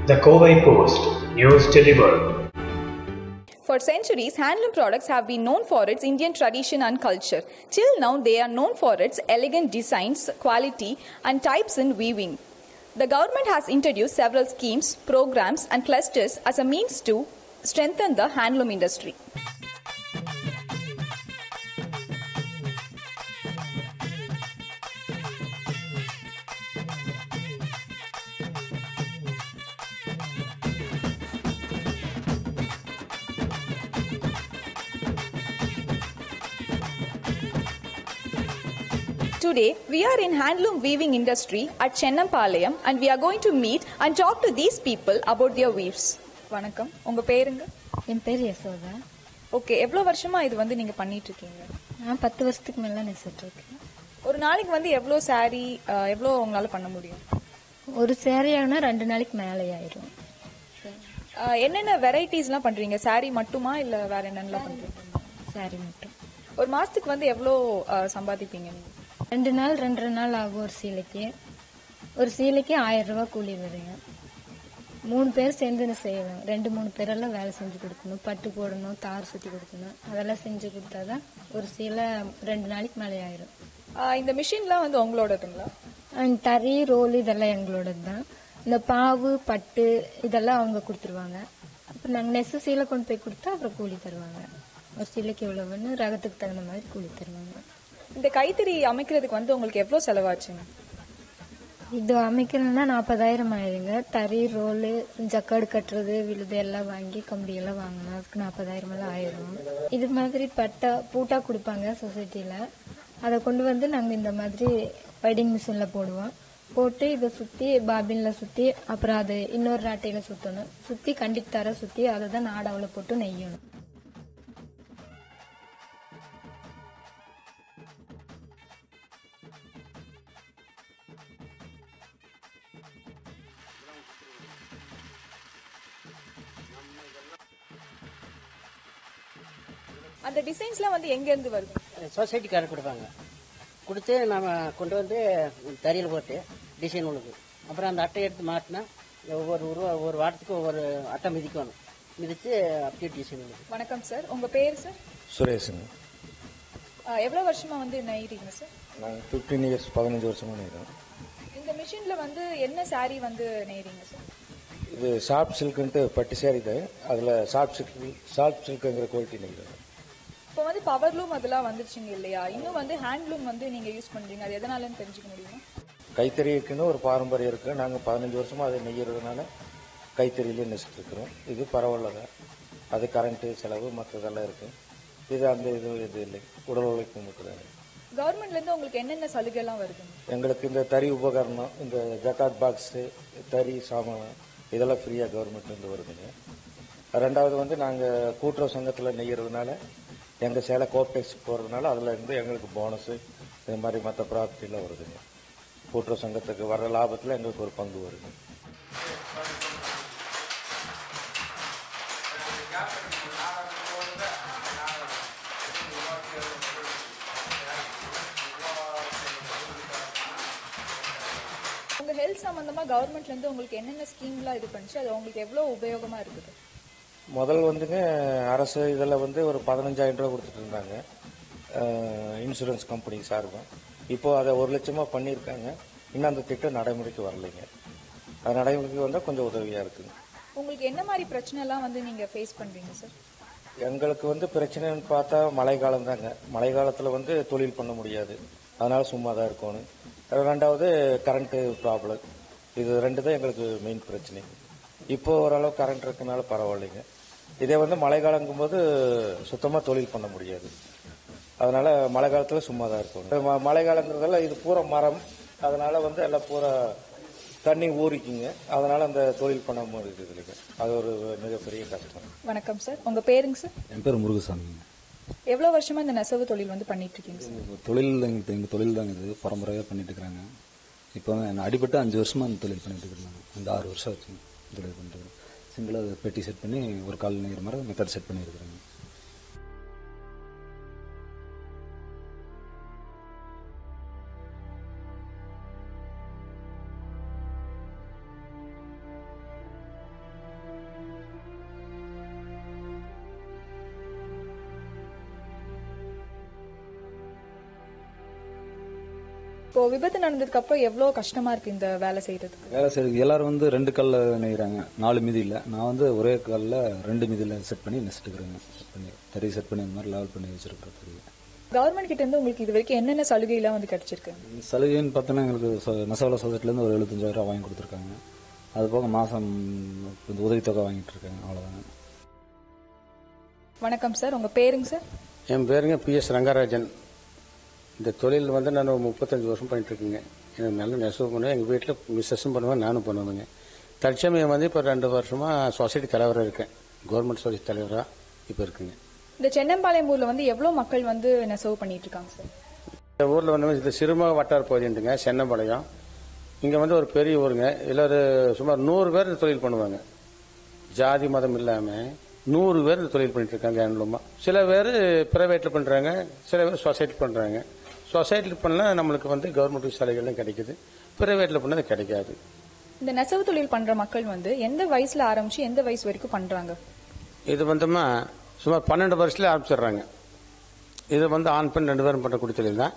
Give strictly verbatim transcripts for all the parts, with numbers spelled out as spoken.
The Kovai Post. News delivered. For centuries, handloom products have been known for its Indian tradition and culture. Till now, they are known for its elegant designs, quality, and types in weaving. The government has introduced several schemes, programs, and clusters as a means to strengthen the handloom industry. Today, we are in handloom weaving industry at Chennampalayam and we are going to meet and talk to these people about their weaves. வணக்கம், உங்க பேருங்க? என் பேர் Yashoda. Okay, எவ்வளவு வருஷமா இது வந்து நீங்க பண்ணிட்டு இருக்கீங்க? நான் பத்து வருஷத்துக்கு மேல நெசிட்டு இருக்கேன். ஒரு நாளைக்கு வந்து எவ்வளவு சாரி எவ்வளவு உங்களால பண்ண முடியும்? ஒரு சாரி ஆனா ரெண்டு நாளைக்கு மேலே ஆயிரும். என்னென்ன வெரைட்டிஸ்லாம் பண்றீங்க? சாரி மட்டுமா இல்ல வேற என்னென்னலாம் பண்றீங்க? சாரி மட்டும். ஒரு மாசத்துக்கு வந்து எவ்வளவு சம்பாதிப்பீங்க நீங்க? ரெண்டு நாள் ரெண்டரை நாள் ஆகும் ஒரு சீலைக்கு. ஒரு சீலைக்கு ஆயிரம் ரூபாய் கூலி வருங்க. மூணு பேர் சேர்ந்து செய்யணும். ரெண்டு மூணு பேரெல்லாம் வேலை செஞ்சு கொடுக்கணும். பட்டு போடணும், தார் சுற்றி கொடுக்கணும். அதெல்லாம் செஞ்சு கொடுத்தாதான் ஒரு சீலை ரெண்டு நாளைக்கு மேலே ஆயிரும். இந்த மிஷின்லாம் வந்து உங்களோடதுங்களா? தறி ரோல் இதெல்லாம் எங்களோடது தான். இந்த பாவு பட்டு இதெல்லாம் அவங்க கொடுத்துருவாங்க. அப்புறம் நாங்கள் நெச சீலை கொண்டு போய் கொடுத்தா அப்புறம் கூலி தருவாங்க. ஒரு சீலைக்கு எவ்வளவுன்னு ரகத்துக்கு தகுந்த மாதிரி கூலி தருவாங்க. இந்த கைத்தறி அமைக்கிறதுக்கு வந்து உங்களுக்கு எவ்வளவு செலவாச்சுங்க? இது அமைக்கணும்னா நாற்பதாயிரம் ஆயிருங்க. தறி ரோலு ஜக்காடு கட்டுறது விழுது எல்லாம் வாங்கி கம்பி எல்லாம் வாங்கணும். அதுக்கு நாற்பதாயிரம் எல்லாம் ஆயிரும். இது மாதிரி பட்டா பூட்டா கொடுப்பாங்க சொசைட்டில. அதை கொண்டு வந்து நாங்கள் இந்த மாதிரி வெட்டிங் மிஷின்ல போடுவோம். போட்டு இதை சுத்தி பாபின்ல சுத்தி அப்புறம் அது இன்னொரு ராட்டையில சுத்தணும். சுத்தி கண்டிக்கு தர சுத்தி அதை தான் நாடாவில போட்டு நெய்யணும். அந்த டிசைன்ஸ்லாம் வந்து எங்க இருந்து வருது? சொசைட்டிக்காரர் கொடுப்பாங்க. கொடுத்து நாம கொண்டு வந்து தறியில் போட்டு டிசைன் உழுது. அப்புறம் அந்த அட்டை எடுத்து மாட்டினா ஒவ்வொரு உருவா ஒவ்வொரு வாரத்துக்கு ஒவ்வொரு அட்டை மிதிக்கணும். மிதித்து அப்படியே டிசைன் உழுது. வணக்கம் சார், உங்க பேர் சார்? சுரேஷுங்க. எவ்வளவு வருஷமா வந்து நெய்றீங்க சார்? நாங்கள் ஃபிஃப்டீன் இயர்ஸ் பதினஞ்சு வருஷமா நெய்கிறோம். இந்த மிஷின்ல வந்து என்ன சாரி வந்து நெய்றீங்க சார்? இது சாஃப்ட் சில்க்குன்ட்டு பட்டு சாரி தான். அதில் சாஃப்ட் சில்க் சாஃப்ட் சில்க்குங்கிற குவாலிட்டி நெய்கிறோம். இப்போ வந்து பவர்லூம் அதெல்லாம் வந்துருச்சுங்க இல்லையா? இன்னும் வந்து ஹேண்ட்லூம் வந்து நீங்க யூஸ் பண்றீங்க, அது எதனாலன்னு தெரிஞ்சுக்க முடியுமா? கைத்தறிக்குன்னு ஒரு பாரம்பரியம் இருக்கு. நாங்கள் பதினஞ்சு வருஷமா அதை நெய்யறதுனால கைத்தறியிலே நெசிட்டு இருக்கிறோம். இது பரவாயில்லதான். அது கரண்ட்டு செலவு மற்றதெல்லாம் இருக்கு. இது அந்த இது இது இல்லை, உடல் உழைப்பு மட்டும்தான். கவர்மெண்ட்ல இருந்து உங்களுக்கு என்னென்ன சலுகை எல்லாம் வருது? எங்களுக்கு இந்த தறி உபகரணம், இந்த ஜக்காத் பாக்ஸு, தறி சாமான் இதெல்லாம் ஃப்ரீயாக கவர்மெண்ட்ல இருந்து வருதுங்க. ரெண்டாவது வந்து நாங்கள் கூட்டுறவு சங்கத்தில் நெய்யறதுனால எங்கள் சேலை கோப்டெக்ஸ் போகிறதுனால அதில் இருந்து எங்களுக்கு போனஸு இது மாதிரி மற்ற ப்ராஃபிட்லாம் வருதுங்க. கூட்டுறவு சங்கத்துக்கு வர லாபத்தில் எங்களுக்கு ஒரு பங்கு வருது. உங்க ஹெல்த் சம்பந்தமா கவர்மெண்ட்ல இருந்து உங்களுக்கு என்னென்ன ஸ்கீம்லாம் இது பண்ணிச்சு, அது உங்களுக்கு எவ்வளவு உபயோகமா இருக்குது? முதல் வந்துங்க அரசு இதில் வந்து ஒரு பதினஞ்சாயிரம் ரூபா கொடுத்துட்டு இருந்தாங்க இன்சூரன்ஸ் கம்பெனி சார்பாக. இப்போது அதை ஒரு லட்சமாக பண்ணியிருக்காங்க. இன்னும் அந்த திட்டம் நடைமுறைக்கு வரலைங்க. அது நடைமுறைக்கு வந்தால் கொஞ்சம் உதவியாக இருக்குங்க. உங்களுக்கு என்ன மாதிரி பிரச்சனைலாம் வந்து நீங்கள் ஃபேஸ் பண்ணுறீங்க சார்? எங்களுக்கு வந்து பிரச்சனைன்னு பார்த்தா மழை காலம் தாங்க. மழை காலத்தில் வந்து தொழில் பண்ண முடியாது, அதனால் சும்மா தான் இருக்கணும். ரெண்டாவது கரண்ட்டு ப்ராப்ளம். இது ரெண்டு தான் எங்களுக்கு மெயின் பிரச்சனை. இப்போ ஓரளவு கரண்ட் இருக்கனால பரவாயில்லைங்க. இதே வந்து மழை காலங்கும் போது சுத்தமாக தொழில் பண்ண முடியாது. அதனால மழை காலத்தில் சும்மா தான் இருக்கும். மழை காலங்கிறதால இது பூரா மரம், அதனால வந்து எல்லாம் பூரா தண்ணி ஊறிக்குங்க. அதனால அந்த தொழில் பண்ண முடியுது இல்லைங்க. அது ஒரு மிகப்பெரிய கஷ்டம். வணக்கம் சார், உங்க பேருங்க சார்? என் பேர் முருகசாமி. எவ்வளவு வருஷமா இந்த நெசவு தொழில் வந்து பண்ணிட்டு இருக்கீங்க சார்? தொழில் எங்களுக்கு எங்க தொழில் தான் இது பரம்பரையாக பண்ணிட்டு இருக்கிறாங்க. இப்போ அடிபட்டு அஞ்சு வருஷமா அந்த தொழில் பண்ணிட்டு இருக்கிறாங்க. இந்த ஆறு வருஷம் ஆச்சு தொழில் பண்ணுறது. சிங்கிளாக பெட்டி செட் பண்ணி ஒரு கால் நெய்கிற மாதிரி மெத்தட் செட் பண்ணியிருக்கிறாங்க. இப்போ விபத்து நடந்ததுக்கு அப்புறம் எவ்வளவு கஷ்டமா இருக்கு இந்த வேலை செய்யறதுக்கு? வேலை செய்யறது எல்லாரும் வந்து ரெண்டு கல்ல நெய்கிறாங்க, நாலு மீதி இல்லை. நான் வந்து ஒரே கல்ல ரெண்டு மீதியில் செட் பண்ணி நெசிட்டுக்கிறேங்க. செட் பண்ணி தறி செட் பண்ணி இந்த மாதிரி லெவல் பண்ணி வச்சிருக்கிறேன் தறி. கவர்மெண்ட் கிட்ட இருந்து உங்களுக்கு இது வரைக்கும் என்னென்ன சலுகை எல்லாம் வந்து கிடைச்சிருக்கு? சலுகைன்னு பார்த்தோன்னா எங்களுக்கு நெசவாள சொசைட்டிலேருந்து ஒரு எழுபத்தஞ்சாயிரம் ரூபாய் வாங்கி கொடுத்துருக்காங்க. அது போக மாதம் உதவித்தொகை வாங்கிட்டு இருக்காங்க. அவ்வளோதாங்க. வணக்கம் சார், உங்க பேருங்க சார்? என் பேருங்க பி எஸ் ரங்கராஜன். இந்த தொழில் வந்து நான் முப்பத்தஞ்சு வருஷம் பண்ணிட்டு இருக்கேங்க. எனக்கு நல்ல நெசவு பண்ணுவேன். எங்கள் வீட்டில் மிஸ்ஸஸும் பண்ணுவேன், நானும் பண்ணுவேங்க. தற்சமயம் வந்து இப்போ ரெண்டு வருஷமாக சொசைட்டி தலைவராக இருக்கேன். கவர்மெண்ட் சொசைட்டி தலைவராக இப்போ இருக்குங்க. இந்த சென்னம்பாளையம் ஊர்ல வந்து எவ்வளவு மக்கள் வந்து நெசவு பண்ணிட்டு இருக்காங்க சார்? இந்த ஊரில் வந்து இந்த சிறுமுக வட்டார பகுதிண்டுங்க சென்னம்பாளையம். இங்கே வந்து ஒரு பெரிய ஊருங்க. இதில் ஒரு சுமார் நூறு பேர் இந்த தொழில் பண்ணுவாங்க. ஜாதி மதம் இல்லாமல் நூறு பேர் இந்த தொழில் பண்ணிட்டு இருக்காங்க. ஹேண்ட்லூமா சில பேர் பிரைவேட்டில் பண்ணுறாங்க, சில பேர் சொசைட்டி பண்ணுறாங்க. சொசைட்டியில் பண்ணால் நம்மளுக்கு வந்து கவர்மெண்ட் சலுகைகளும் கிடைக்குது, பிரைவேட்டில் பண்ணால் கிடைக்காது. இந்த நெசவு தொழில் பண்ற மக்கள் வந்து எந்த வயசுல ஆரம்பிச்சு எந்த வயசு வரைக்கும் பண்றாங்க? இது வந்துமா சுமார் பன்னெண்டு வருஷத்துல ஆரம்பிச்சிடுறாங்க. இது வந்து ஆண் பெண் ரெண்டு பேரும் பண்ணக்கூடிய தொழில் தான்.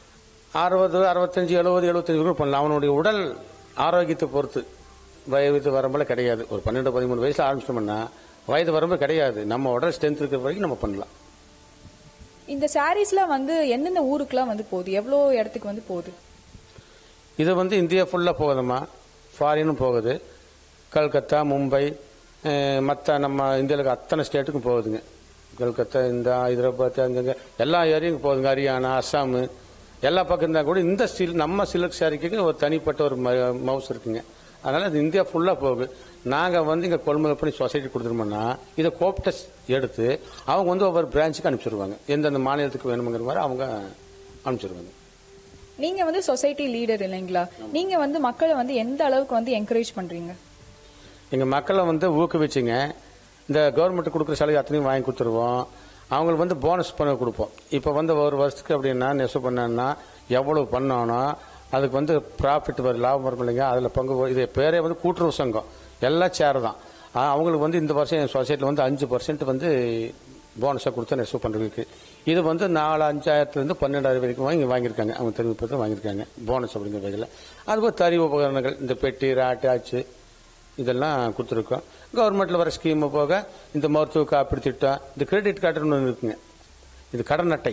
அறுபது அறுபத்தஞ்சு எழுபது எழுபத்தஞ்சு கூட பண்ணலாம். அவனுடைய உடல் ஆரோக்கியத்தை பொறுத்து வயது வரம்புல கிடையாது. ஒரு பன்னெண்டு பதிமூணு வயசுல ஆரம்பிச்சிட்டோம்னா வயது வரம்பு கிடையாது. நம்ம உடல் ஸ்ட்ரென்த் இருக்கிற வரைக்கும் நம்ம பண்ணலாம். இந்த சாரீஸ்லாம் வந்து எந்தெந்த ஊருக்குலாம் வந்து போகுது, எவ்வளவு இடத்துக்கு வந்து போகுது? இது வந்து இந்தியா ஃபுல்லா போகுதுமா, ஃபாரினும் போகுது. கல்கத்தா, மும்பை, மற்ற நம்ம இந்தியாவுக்கு அத்தனை ஸ்டேட்டுக்கும் போகுதுங்க. கல்கத்தா, இந்த ஹைதராபாத், அங்கங்க எல்லா ஏரியாவுக்கும் போகுதுங்க. ஹரியானா, அஸ்ஸாம் எல்லா பக்கம் இருந்தால் கூட இந்த சில் நம்ம சில்க் சாரிக்கு ஒரு தனிப்பட்ட ஒரு மவுஸ் இருக்குங்க. அதனால இது இந்தியா ஃபுல்லா போகுது. நாங்கள் வந்து இங்கே கொள்முதல் பண்ணி சொசைட்டி கொடுத்துருமோன்னா இதை கோப்டஸ் எடுத்து அவங்க வந்து ஒவ்வொரு பிரான்ச்சுக்கு அனுப்பிச்சிருவாங்க. எந்தெந்த மாநிலத்துக்கு வேணுங்கிற மாதிரி அவங்க அனுப்பிச்சிருவாங்க. நீங்க வந்து சொசைட்டி லீடர் இல்லைங்களா? நீங்க வந்து மக்களை வந்து எந்த அளவுக்கு வந்து என்கரேஜ் பண்றீங்க? எங்க மக்களை வந்து ஊக்குவிச்சுங்க. இந்த கவர்மெண்ட் கொடுக்குற சலுகை அத்தனையும் வாங்கி கொடுத்துருவோம். அவங்களுக்கு வந்து போனஸ் பண்ண கொடுப்போம். இப்போ வந்து ஒரு வருஷத்துக்கு அப்படின்னா நெசவு பண்ணா எவ்வளவு பண்ணணும், அதுக்கு வந்து ப்ராஃபிட் வரும், லாபம் வரும் இல்லைங்க. அதில் பங்கு இது பேரே வந்து கூட்டுறவு சங்கம், எல்லாம் சேர் தான். அவங்களுக்கு வந்து இந்த வருஷம் என் சொசைட்டியில் வந்து அஞ்சு பர்சன்ட் வந்து போனஸாக கொடுத்து நெசவு பண்ணுறதுக்கு. இது வந்து நாலு அஞ்சாயிரத்துலேருந்து பன்னெண்டாயிரம் வரைக்கும் வாங்கி வாங்கியிருக்காங்க. அவங்க தெரிவிப்பத்தில் வாங்கியிருக்காங்க போனஸ் அப்படிங்கிற வகையில். அதுபோல் தறி உபகரணங்கள், இந்த பெட்டி, ராட்டு, ஆச்சு இதெல்லாம் கொடுத்துருக்கோம். கவர்மெண்ட்டில் வர ஸ்கீமு போக இந்த மருத்துவ காப்பீடு திட்டம், இந்த கிரெடிட் கார்டுன்னு ஒன்று இருக்குங்க. இது கடன் அட்டை,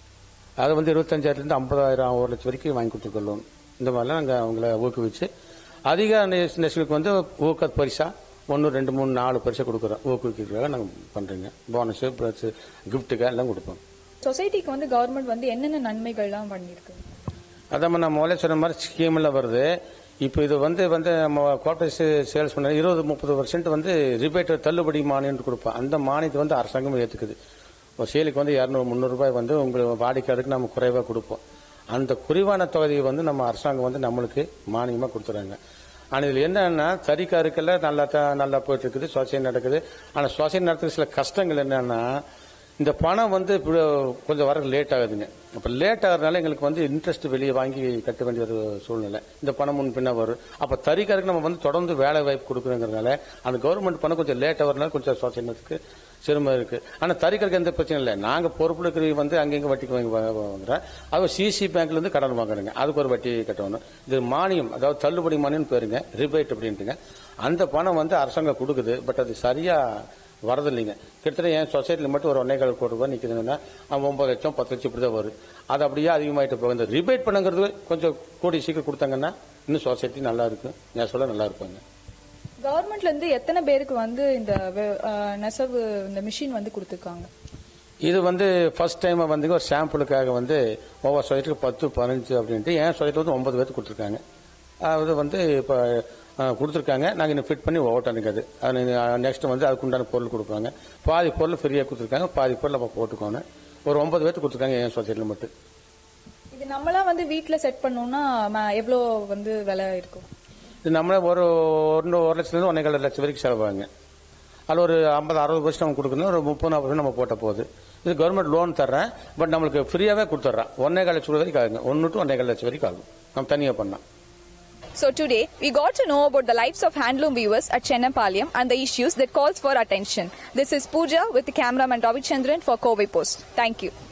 அதை வந்து இருபத்தஞ்சாயிரத்துலேருந்து ஐம்பதாயிரம் ஒரு லட்சம் வரைக்கும் வாங்கி கொடுத்துருக்கோம் லோன். இந்த மாதிரிலாம் நாங்கள் அவங்கள ஊக்குவிச்சு அதிக நெசவுக்கு வந்து ஊக்க பரிசா ஒன்று ரெண்டு மூணு நாலு பரிசா கொடுக்குறோம். ஊக்குவிக்கிறதுக்காக நாங்கள் பண்ணுறோங்க. போனஸு ப்ளஸ் கிஃப்ட்டுக்காக எல்லாம் கொடுப்போம். சொசைட்டிக்கு வந்து கவர்மெண்ட் வந்து என்னென்ன நன்மைகள்லாம் பண்ணியிருக்கு? அதான் நம்ம முதல்ல சொன்ன மாதிரி ஸ்கீமில் வருது. இப்போ இது வந்து வந்து நம்ம கோட்டை சேல்ஸ் பண்ண இருபது முப்பது பர்சன்ட் வந்து ரிபேட் தள்ளுபடி மானியம் கொடுப்போம். அந்த மானியத்தை வந்து அரசாங்கம் ஏற்றுக்குது. ஒரு சேலுக்கு வந்து இரநூறு முந்நூறு ரூபாய் வந்து உங்களுக்கு வாடிக்கையாளருக்கு நம்ம குறைவாக கொடுப்போம். அந்த குறைவான தொகையை வந்து நம்ம அரசாங்கம் வந்து நம்மளுக்கு மானியமாக கொடுத்துறாங்க. ஆனால் இதில் என்னன்னா தறிக்காருக்கெல்லாம் நல்லா நல்லா போயிட்டு இருக்குது, சொசைட்டி நடக்குது. ஆனால் சொசைட்டி நடத்துகிற சில கஷ்டங்கள் என்னன்னா இந்த பணம் வந்து கொஞ்சம் வர லேட் ஆகுதுங்க. அப்போ லேட் ஆகிறதுனால எங்களுக்கு வந்து இன்ட்ரெஸ்ட் வெளியே வாங்கி கட்ட வேண்டிய ஒரு சூழ்நிலை. இந்த பணம் முன் பின்னா வரும். அப்போ தறிக்காருக்கு நம்ம வந்து தொடர்ந்து வேலை வாய்ப்பு கொடுக்குறோங்கிறதுனால அந்த கவர்மெண்ட் பணம் கொஞ்சம் லேட் ஆகிறதுனால கொஞ்சம் சொசைட்டிக்கு சிரமம் இருக்கு. ஆனால் தறிக்காருக்கு எந்த பிரச்சனை இல்லை. நாங்கள் பொறுப்பு இருக்கிற வந்து அங்கங்க வட்டிக்கு வாங்கி வாங்குறோம். அது சிசி பேங்க்ல இருந்து கடன் வாங்குறோங்க. அதுக்கு ஒரு வட்டி கட்டணும். இது மானியம், அதாவது தள்ளுபடி மானியம் பேருங்க, ரிபேட் அப்படின்ட்டுங்க. அந்த பணம் வந்து அரசாங்கம் கொடுக்குது. பட் அது சரியா வரதில்லைங்க. கிட்டத்தட்ட என் சொசைட்டியில் மட்டும் ஒரு ஒன்னே கால் கோடி ரூபாய் நிற்குதுங்கன்னா ஒன்பது லட்சம் பத்து லட்சம் இப்படி தான் வருது. அது அப்படியே அதிகமாயிட்டு போகும். இந்த ரிபேட் பண்ணுங்கிறது கொஞ்சம் கூடி சீக்கிரம் கொடுத்தாங்கன்னா இன்னும் சொசைட்டி நல்லா இருக்கும், நெசவுல நல்லா இருப்பாங்க. கவர்மெண்ட்ல இருந்து எத்தனை பேருக்கு வந்து இந்த நெசவு இந்த மிஷின் வந்து கொடுத்துருக்காங்க? இது வந்து ஃபர்ஸ்ட் டைம் வந்து ஒரு சாம்பிளுக்காக வந்து ஒவ்வொரு சொசைட்டிக்கு பத்து பதினஞ்சு அப்படின்ட்டு என் சொசைட்டில் வந்து ஒன்பது பேருக்கு கொடுத்துருக்காங்க. அது வந்து இப்போ கொடுத்துருக்காங்க. நாங்கள் இன்னும் ஃபிட் பண்ணி ஓட்டனுக்கு அது நெக்ஸ்ட் வந்து அதுக்கு உண்டான பொருள் கொடுப்பாங்க. பாதி பொருள் ஃப்ரீயாக கொடுத்துருக்காங்க, பாதி பொருள் நம்ம போட்டுக்கோணும். ஒரு ஒன்பது பேருக்கு கொடுத்துருக்காங்க என் சொசைட்டியில் மட்டும். இது நம்மளாம் வந்து வீட்டில் செட் பண்ணோம்னா எவ்வளோ வந்து விலை இருக்கும்? இது நம்மளே ஒரு ஒன்று ஒரு லட்சத்துலேருந்து ஒன்றே லட்சம் வரைக்கும் செலவாங்க. அதில் ஒரு ஐம்பது அறுபது பர்சன்ட் நம்ம கொடுக்கணும், ஒரு முப்பது நாற்பது நம்ம போட்ட போகுது. இது கவர்மெண்ட் லோன் தர்றேன், பட் நம்மளுக்கு ஃப்ரீயாகவே கொடுத்துட்றேன். ஒன்றே கால் லட்சம் வரைக்கும் ஆகுங்க, ஒன்று டு ஒன்றே கால் லட்சம் வரைக்கும் ஆகும் நம்ம தனியாக பண்ணால். So today, we got to know about the lives of handloom weavers at Chennampalayam and the issues that calls for attention. This is Pooja with the cameraman Ravichandran for Kovai Post. Thank you.